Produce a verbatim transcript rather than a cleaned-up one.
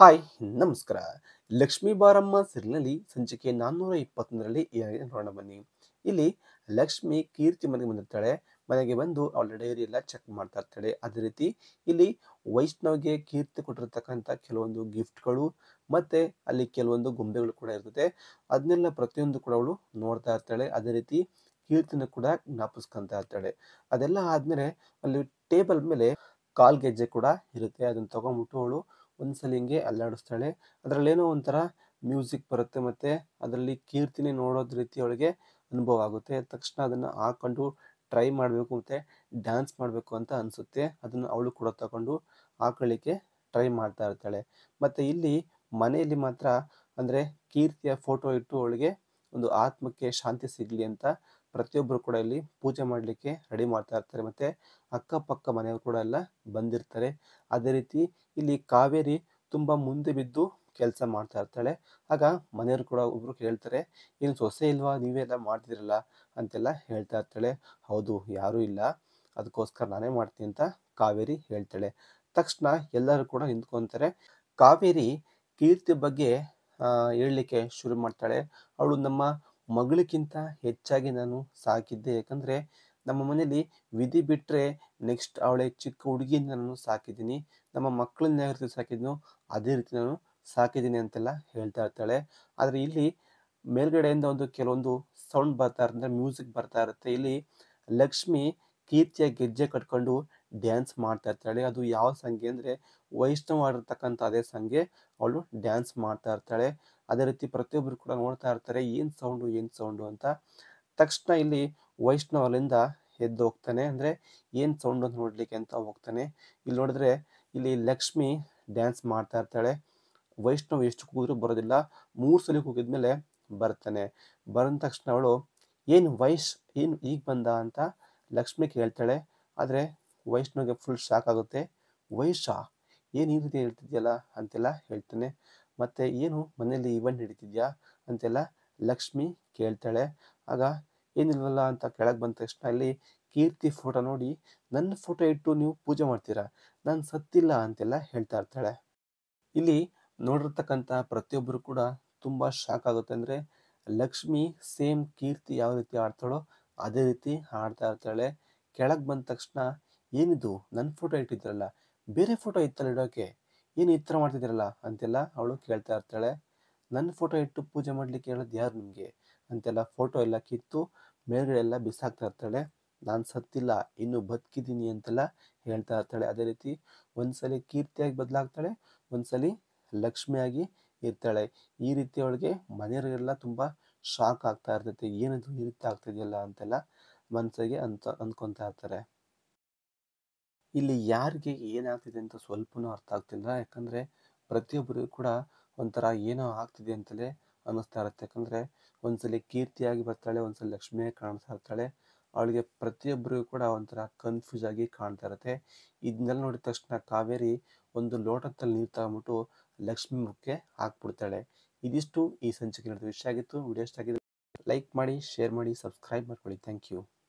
Hi ನಮಸ್ಕಾರ. ಲಕ್ಷ್ಮೀ ಬಾರಮ್ಮ ಸೀರಿಯಲ್‌ನಲ್ಲಿ ಸಂಚಿಕೆ ನಾನ್ನೂರ ಇಪ್ಪತ್ತೊಂದರಲ್ಲಿ ಏನಾಗಿದೆ ನೋಡೋಣ ಬನ್ನಿ. ಇಲ್ಲಿ ಲಕ್ಷ್ಮಿ ಕೀರ್ತಿ ಮನೆಗೆ ಬಂದಿರ್ತಾಳೆ. ಮನೆಗೆ ಬಂದು ಅವಳ ಡೈರಿ ಎಲ್ಲ ಚೆಕ್ ಮಾಡ್ತಾ ಇರ್ತಾಳೆ. ಅದೇ ರೀತಿ ಇಲ್ಲಿ ವೈಷ್ಣವ್‌ಗೆ ಕೀರ್ತಿ ಕೊಟ್ಟಿರ್ತಕ್ಕಂಥ ಕೆಲವೊಂದು ಗಿಫ್ಟ್‌ಗಳು ಮತ್ತೆ ಅಲ್ಲಿ ಕೆಲವೊಂದು ಗೊಂಬೆಗಳು ಕೂಡ ಇರ್ತದೆ. ಅದನ್ನೆಲ್ಲ ಪ್ರತಿಯೊಂದು ಕೂಡ ಅವಳು ನೋಡ್ತಾ ಇರ್ತಾಳೆ. ಅದೇ ರೀತಿ ಕೀರ್ತಿನ ಕೂಡ ಜ್ಞಾಪಿಸ್ಕೊಂತಾ ಇರ್ತಾಳೆ. ಅದೆಲ್ಲ ಆದ್ಮೇಲೆ ಅಲ್ಲಿ ಟೇಬಲ್ ಮೇಲೆ ಕಾಲ್ ಗೆಜ್ಜೆ ಕೂಡ ಇರುತ್ತೆ. ಅದನ್ನ ತಗೊಂಡ್ಬಿಟ್ಟು ಅವಳು ಒಂದ್ಸಲಿ ಹಿಂಗೆ ಅಲ್ಲಾಡಿಸ್ತಾಳೆ. ಅದರಲ್ಲೇನೋ ಒಂಥರ ಮ್ಯೂಸಿಕ್ ಬರುತ್ತೆ ಮತ್ತೆ ಅದರಲ್ಲಿ ಕೀರ್ತಿನಿ ನೋಡೋದ್ ರೀತಿ ಅವಳಿಗೆ ಅನುಭವ ಆಗುತ್ತೆ. ತಕ್ಷಣ ಅದನ್ನ ಹಾಕೊಂಡು ಟ್ರೈ ಮಾಡಬೇಕು ಮತ್ತೆ ಡ್ಯಾನ್ಸ್ ಮಾಡಬೇಕು ಅಂತ ಅನ್ಸುತ್ತೆ. ಅದನ್ನ ಅವಳು ಕೂಡ ತಗೊಂಡು ಹಾಕೊಳ್ಳಿಕ್ಕೆ ಟ್ರೈ ಮಾಡ್ತಾ ಇರ್ತಾಳೆ. ಮತ್ತೆ ಇಲ್ಲಿ ಮನೆಯಲ್ಲಿ ಮಾತ್ರ ಅಂದ್ರೆ ಕೀರ್ತಿಯ ಫೋಟೋ ಇಟ್ಟು ಅವಳಿಗೆ ಒಂದು ಆತ್ಮಕ್ಕೆ ಶಾಂತಿ ಸಿಗ್ಲಿ ಅಂತ ಪ್ರತಿಯೊಬ್ಬರು ಕೂಡ ಇಲ್ಲಿ ಪೂಜೆ ಮಾಡಲಿಕ್ಕೆ ರೆಡಿ ಮಾಡ್ತಾ ಇರ್ತಾರೆ. ಮತ್ತೆ ಅಕ್ಕಪಕ್ಕ ಮನೆಯವರು ಕೂಡ ಎಲ್ಲ ಬಂದಿರ್ತಾರೆ. ಅದೇ ರೀತಿ ಇಲ್ಲಿ ಕಾವೇರಿ ತುಂಬಾ ಮುಂದೆ ಬಿದ್ದು ಕೆಲಸ ಮಾಡ್ತಾ ಇರ್ತಾಳೆ. ಆಗ ಮನೆಯವರು ಕೂಡ ಒಬ್ರು ಕೇಳ್ತಾರೆ, ಏನು ಸೊಸೆ ಇಲ್ವಾ, ನೀವೇ ಎಲ್ಲ ಮಾಡ್ತಿರಲ್ಲ ಅಂತೆಲ್ಲ ಹೇಳ್ತಾ ಇರ್ತಾಳೆ. ಹೌದು, ಯಾರೂ ಇಲ್ಲ, ಅದಕ್ಕೋಸ್ಕರ ನಾನೇ ಮಾಡ್ತೀನಿ ಅಂತ ಕಾವೇರಿ ಹೇಳ್ತಾಳೆ. ತಕ್ಷಣ ಎಲ್ಲರೂ ಕೂಡ ನಿಂತ್ಕೊಂತಾರೆ. ಕಾವೇರಿ ಕೀರ್ತಿ ಬಗ್ಗೆ ಆ ಹೇಳಲಿಕ್ಕೆ ಶುರು ಮಾಡ್ತಾಳೆ. ಅವಳು ನಮ್ಮ ಮಗಳಿಗಿಂತ ಹೆಚ್ಚಾಗಿ ನಾನು ಸಾಕಿದ್ದೆ. ಯಾಕಂದ್ರೆ ನಮ್ಮ ಮನೇಲಿ ವಿಧಿ ಬಿಟ್ರೆ ನೆಕ್ಸ್ಟ್ ಅವಳೆ ಚಿಕ್ಕ ಹುಡುಗಿಯಿಂದ ನಾನು ಸಾಕಿದ್ದೀನಿ. ನಮ್ಮ ಮಕ್ಕಳನ್ನ ಯಾವ ರೀತಿ ಸಾಕಿದ್ನೋ ಅದೇ ರೀತಿ ನಾನು ಸಾಕಿದ್ದೀನಿ ಅಂತೆಲ್ಲ ಹೇಳ್ತಾ ಇರ್ತಾಳೆ. ಆದ್ರೆ ಇಲ್ಲಿ ಮೇಲ್ಗಡೆಯಿಂದ ಒಂದು ಕೆಲವೊಂದು ಸೌಂಡ್ ಬರ್ತಾ ಇರುತ್ತೆ, ಮ್ಯೂಸಿಕ್ ಬರ್ತಾ ಇರುತ್ತೆ. ಇಲ್ಲಿ ಲಕ್ಷ್ಮಿ ಕೀರ್ತಿಯ ಗೆಜ್ಜೆ ಕಟ್ಕೊಂಡು ಡ್ಯಾನ್ಸ್ ಮಾಡ್ತಾ ಇರ್ತಾಳೆ. ಅದು ಯಾವ ಸಂಖ್ಯೆ ಅಂದ್ರೆ ವೈಷ್ಣವ್ ಆಗಿರ್ತಕ್ಕಂಥ ಅದೇ ಸಂಖ್ಯೆ ಅವಳು ಡ್ಯಾನ್ಸ್ ಮಾಡ್ತಾ ಇರ್ತಾಳೆ. ಅದೇ ರೀತಿ ಪ್ರತಿಯೊಬ್ಬರು ಕೂಡ ನೋಡ್ತಾ ಇರ್ತಾರೆ, ಏನ್ ಸೌಂಡು ಏನ್ ಸೌಂಡು ಅಂತ. ತಕ್ಷಣ ಇಲ್ಲಿ ವೈಷ್ಣವ್ ಅಲ್ಲಿಂದ ಎದ್ದು ಹೋಗ್ತಾನೆ. ಅಂದ್ರೆ ಏನ್ ಸೌಂಡ್ ಅಂತ ನೋಡ್ಲಿಕ್ಕೆ ಅಂತ ಹೋಗ್ತಾನೆ. ಇಲ್ಲಿ ನೋಡಿದ್ರೆ ಇಲ್ಲಿ ಲಕ್ಷ್ಮಿ ಡ್ಯಾನ್ಸ್ ಮಾಡ್ತಾ ಇರ್ತಾಳೆ. ವೈಷ್ಣವ್ ಎಷ್ಟು ಕೂಗಿದ್ರು ಬರೋದಿಲ್ಲ. ಮೂರು ಸಲ ಕೂಗಿದ್ಮೇಲೆ ಬರ್ತಾನೆ. ಬಂದ ತಕ್ಷಣ ಅವಳು ಏನು ವೈಶ್ ಏನು ಈಗ ಬಂದ ಅಂತ ಲಕ್ಷ್ಮಿ ಕೇಳ್ತಾಳೆ. ಆದ್ರೆ ವೈಷ್ಣವ್ಗೆ ಫುಲ್ ಶಾಕ್ ಆಗುತ್ತೆ. ವೈಶ ಏನು ಈ ರೀತಿ ಹೇಳ್ತಿದ್ಯಲ್ಲ ಅಂತೆಲ್ಲ ಹೇಳ್ತಾನೆ. ಮತ್ತೆ ಏನು ಮನೆಯಲ್ಲಿ ಇವೆಂಟ್ ನಡೀತಿದ್ಯಾ ಅಂತೆಲ್ಲ ಲಕ್ಷ್ಮಿ ಕೇಳ್ತಾಳೆ. ಆಗ ಏನಿಲ್ವಲ್ಲ ಅಂತ ಕೆಳಗೆ ಬಂದ ತಕ್ಷಣ ಅಲ್ಲಿ ಕೀರ್ತಿ ಫೋಟೋ ನೋಡಿ, ನನ್ನ ಫೋಟೋ ಇಟ್ಟು ನೀವು ಪೂಜೆ ಮಾಡ್ತೀರಾ, ನಾನು ಸತ್ತಿಲ್ಲ ಅಂತೆಲ್ಲ ಹೇಳ್ತಾ ಇರ್ತಾಳೆ. ಇಲ್ಲಿ ನೋಡಿರ್ತಕ್ಕಂಥ ಪ್ರತಿಯೊಬ್ಬರು ಕೂಡ ತುಂಬಾ ಶಾಕ್ ಆಗುತ್ತೆ. ಅಂದ್ರೆ ಲಕ್ಷ್ಮಿ ಸೇಮ್ ಕೀರ್ತಿ ಯಾವ ರೀತಿ ಆಡ್ತಾಳೋ ಅದೇ ರೀತಿ ಆಡ್ತಾ ಇರ್ತಾಳೆ. ಕೆಳಗೆ ಬಂದ ತಕ್ಷಣ ಏನಿದು ನನ್ನ ಫೋಟೋ ಇಟ್ಟಿದ್ರಲ್ಲ, ಬೇರೆ ಫೋಟೋ ಇತ್ತಲ್ಲ ಇಡೋಕೆ, ಏನು ಈ ಥರ ಮಾಡ್ತಿದ್ದೀರಲ್ಲ ಅಂತೆಲ್ಲ ಅವಳು ಕೇಳ್ತಾ ಇರ್ತಾಳೆ. ನನ್ನ ಫೋಟೋ ಇಟ್ಟು ಪೂಜೆ ಮಾಡ್ಲಿಕ್ಕೆ ಹೇಳೋದು ಯಾರು ನಿಮಗೆ ಅಂತೆಲ್ಲ ಫೋಟೋ ಎಲ್ಲ ಕಿತ್ತು ಮೇಲ್ಗಡೆ ಎಲ್ಲ ಬಿಸಾಕ್ತಾ ಇರ್ತಾಳೆ. ನಾನು ಸತ್ತಿಲ್ಲ, ಇನ್ನು ಬದುಕಿದ್ದೀನಿ ಅಂತೆಲ್ಲ ಹೇಳ್ತಾ ಇರ್ತಾಳೆ. ಅದೇ ರೀತಿ ಒಂದ್ಸಲಿ ಕೀರ್ತಿಯಾಗಿ ಬದಲಾಗ್ತಾಳೆ, ಒಂದ್ಸಲಿ ಲಕ್ಷ್ಮಿಯಾಗಿ ಇರ್ತಾಳೆ. ಈ ರೀತಿ ಅವಳಿಗೆ ಮನೆಯವರಿಗೆಲ್ಲ ತುಂಬಾ ಶಾಕ್ ಆಗ್ತಾ ಇರ್ತೈತೆ. ಏನದು ಈ ರೀತಿ ಆಗ್ತಿದೆಯಲ್ಲ ಅಂತೆಲ್ಲ ಮನಸ್ಸಿಗೆ ಅಂತ ಅಂದ್ಕೊಂತಾ ಇರ್ತಾರೆ. ಇಲ್ಲಿ ಯಾರಿಗೆ ಏನಾಗ್ತಿದೆ ಅಂತ ಸ್ವಲ್ಪನೂ ಅರ್ಥ ಆಗ್ತಿಲ್ಲ. ಯಾಕಂದ್ರೆ ಪ್ರತಿಯೊಬ್ಬರಿಗೂ ಕೂಡ ಒಂಥರ ಏನೋ ಆಗ್ತಿದೆ ಅಂತಲೇ ಅನ್ನಿಸ್ತಾ ಇರುತ್ತೆ. ಯಾಕಂದ್ರೆ ಒಂದ್ಸಲಿ ಕೀರ್ತಿಯಾಗಿ ಬರ್ತಾಳೆ, ಒಂದ್ಸಲಿ ಲಕ್ಷ್ಮಿಯಾಗಿ ಕಾಣಿಸ್ತಾ ಇರ್ತಾಳೆ. ಅವಳಿಗೆ ಪ್ರತಿಯೊಬ್ಬರಿಗೂ ಕೂಡ ಒಂಥರ ಕನ್ಫ್ಯೂಸ್ ಆಗಿ ಕಾಣ್ತಾ ಇರುತ್ತೆ. ಇದನ್ನೆಲ್ಲ ನೋಡಿದ ತಕ್ಷಣ ಕಾವೇರಿ ಒಂದು ಲೋಟದಲ್ಲಿ ನೀರು ತಗೊಂಡ್ಬಿಟ್ಟು ಲಕ್ಷ್ಮಿ ಮುಖಕ್ಕೆ ಹಾಕ್ಬಿಡ್ತಾಳೆ. ಇದಿಷ್ಟು ಈ ಸಂಚಿಕೆ ನಡೆದ ವಿಷಯ ಆಗಿತ್ತು. ವಿಡಿಯೋ ಇಷ್ಟ ಆಗಿದ್ರೆ ಲೈಕ್ ಮಾಡಿ, ಶೇರ್ ಮಾಡಿ, ಸಬ್ಸ್ಕ್ರೈಬ್ ಮಾಡ್ಕೊಳ್ಳಿ. Thank you.